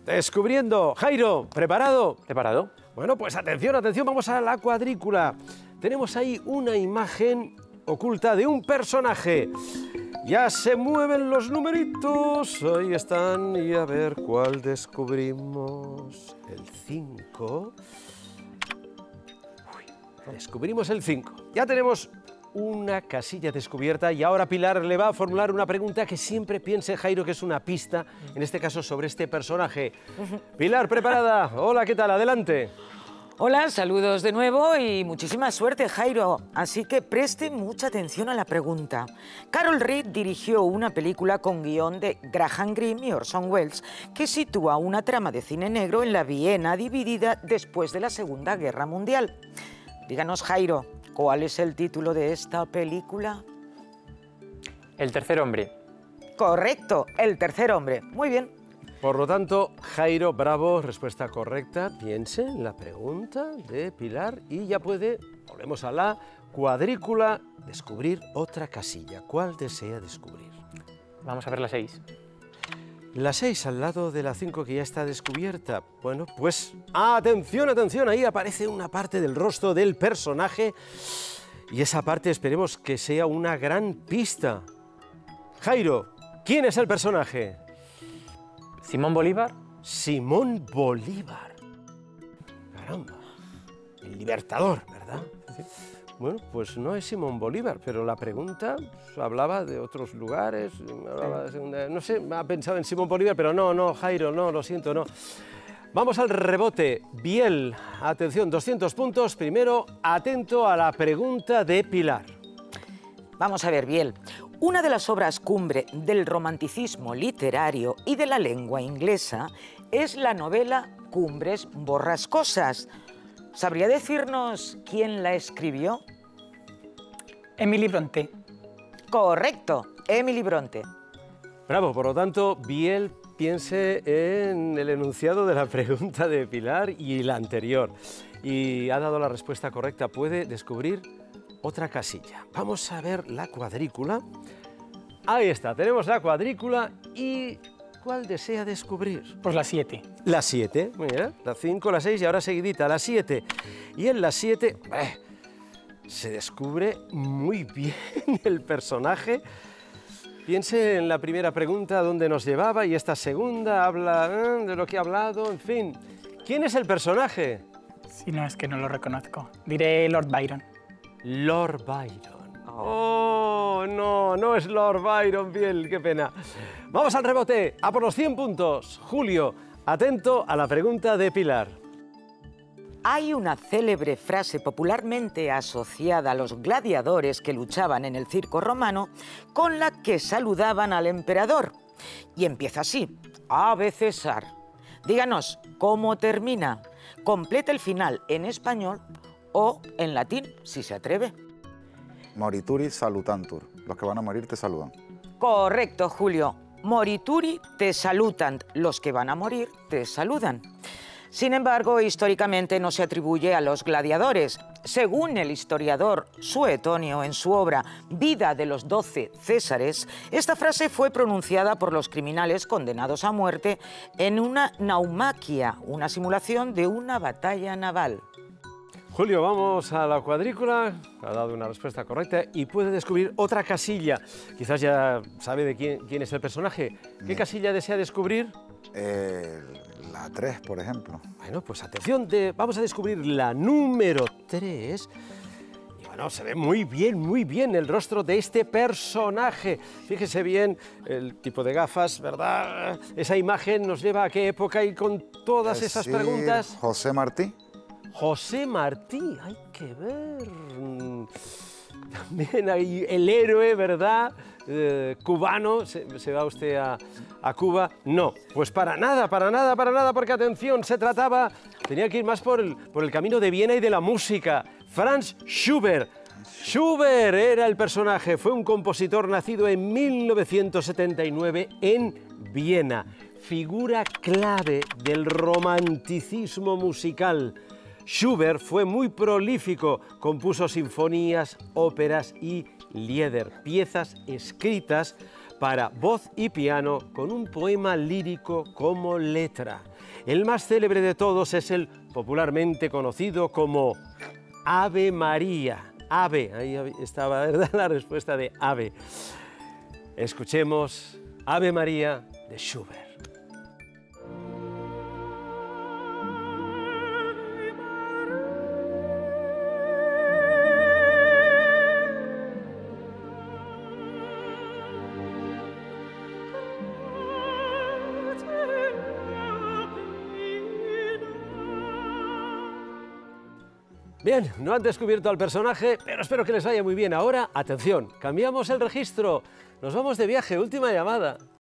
descubriendo. Jairo, ¿preparado? ¿Preparado? Bueno, pues atención, atención, vamos a la cuadrícula. Tenemos ahí una imagen oculta de un personaje. Ya se mueven los numeritos, ahí están, y a ver cuál descubrimos. El 5. Descubrimos el 5. Ya tenemos una casilla descubierta y ahora Pilar le va a formular una pregunta que siempre piense Jairo que es una pista, en este caso sobre este personaje. Pilar, ¿preparada? Hola, ¿qué tal? Adelante. Hola, saludos de nuevo y muchísima suerte, Jairo. Así que preste mucha atención a la pregunta. Carol Reed dirigió una película con guión de Graham Greene y Orson Welles que sitúa una trama de cine negro en la Viena dividida después de la Segunda Guerra Mundial. Díganos, Jairo, ¿cuál es el título de esta película? El tercer hombre. Correcto, El tercer hombre. Muy bien. Por lo tanto, Jairo, bravo, respuesta correcta. Piense en la pregunta de Pilar y ya puede, volvemos a la cuadrícula, descubrir otra casilla. ¿Cuál desea descubrir? Vamos a ver la 6. La 6 al lado de la 5 que ya está descubierta. Bueno, pues atención, atención, ahí aparece una parte del rostro del personaje y esa parte esperemos que sea una gran pista. Jairo, ¿quién es el personaje? ¿Simón Bolívar? Simón Bolívar. Caramba, el libertador, ¿verdad? Sí. Bueno, pues no es Simón Bolívar, pero la pregunta hablaba de otros lugares, hablaba de segunda, no sé, ha pensado en Simón Bolívar, pero no, Jairo, no, lo siento, no. Vamos al rebote. Biel, atención, 200 puntos. Primero, atento a la pregunta de Pilar. Vamos a ver, Biel. Una de las obras cumbre del romanticismo literario y de la lengua inglesa es la novela Cumbres borrascosas. ¿Sabría decirnos quién la escribió? Emily Brontë. Correcto, Emily Brontë. Bravo, por lo tanto, Biel piense en el enunciado de la pregunta de Pilar y la anterior. Y ha dado la respuesta correcta. Puede descubrir otra casilla. Vamos a ver la cuadrícula. Ahí está, tenemos la cuadrícula y ¿cuál desea descubrir? Pues la 7. La 7, mira, la 5, la 6 y ahora seguidita, la 7. Y en la 7 se descubre muy bien el personaje. Piense en la primera pregunta dónde nos llevaba y esta segunda habla de lo que ha hablado, en fin. ¿Quién es el personaje? Si no, es que no lo reconozco. Diré Lord Byron. Lord Byron. Oh, no es Lord Byron, Biel, qué pena. Vamos al rebote, a por los 100 puntos. Julio, atento a la pregunta de Pilar. Hay una célebre frase popularmente asociada a los gladiadores que luchaban en el circo romano con la que saludaban al emperador. Y empieza así, Ave César. Díganos, ¿cómo termina? Completa el final en español o en latín, si se atreve. Morituri salutantur. Los que van a morir te saludan. Correcto, Julio. Morituri te salutant. Los que van a morir te saludan. Sin embargo, históricamente no se atribuye a los gladiadores. Según el historiador Suetonio en su obra Vida de los 12 Césares, esta frase fue pronunciada por los criminales condenados a muerte en una naumaquia, una simulación de una batalla naval. Julio, vamos a la cuadrícula. Ha dado una respuesta correcta y puede descubrir otra casilla. Quizás ya sabe de quién es el personaje. ¿Qué casilla desea descubrir? La 3, por ejemplo. Bueno, pues atención, vamos a descubrir la número 3. Y bueno, se ve muy bien el rostro de este personaje. Fíjese bien el tipo de gafas, ¿verdad? Esa imagen nos lleva a qué época y con todas esas preguntas. José Martí. José Martí, hay que ver. También hay el héroe, ¿verdad? Cubano, ¿se va usted a Cuba? No, pues para nada, porque atención, tenía que ir más por el camino de Viena y de la música. Franz Schubert. Schubert era el personaje, fue un compositor nacido en 1979 en Viena. Figura clave del romanticismo musical. Schubert fue muy prolífico, compuso sinfonías, óperas y lieder, piezas escritas para voz y piano con un poema lírico como letra. El más célebre de todos es el popularmente conocido como Ave María. Ave, ahí estaba, ¿verdad?, la respuesta de Ave. Escuchemos Ave María de Schubert. Bien, no han descubierto al personaje, pero espero que les vaya muy bien. Ahora, atención, cambiamos el registro. Nos vamos de viaje, última llamada.